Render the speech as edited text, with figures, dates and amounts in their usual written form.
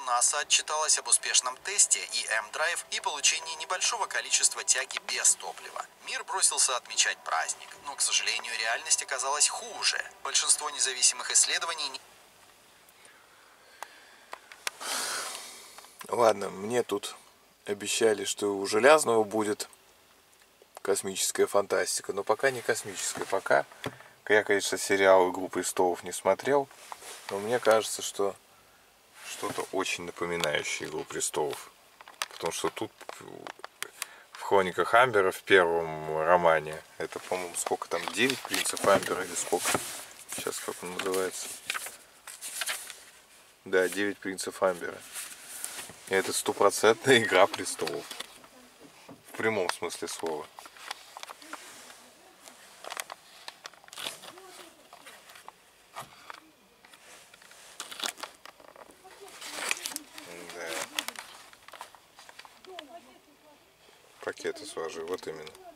НАСА отчиталась об успешном тесте EM-Drive и получении небольшого количества тяги без топлива. Мир бросился отмечать праздник, но, к сожалению, реальность оказалась хуже. Большинство независимых исследований... Ладно, мне тут обещали, что у Железного будет космическая фантастика, но пока не космическая. Пока я, конечно, сериал «Игру престолов» не смотрел, но мне кажется, что что-то очень напоминающее «Игру престолов». Потому что тут в «Хрониках Амбера», в первом романе, это, по-моему, сколько там, 9 принцев Амбера или сколько? Сейчас как он называется? Да, 9 принцев Амбера. И это стопроцентная «Игра престолов». В прямом смысле слова. Да. Пакеты сложи, вот именно.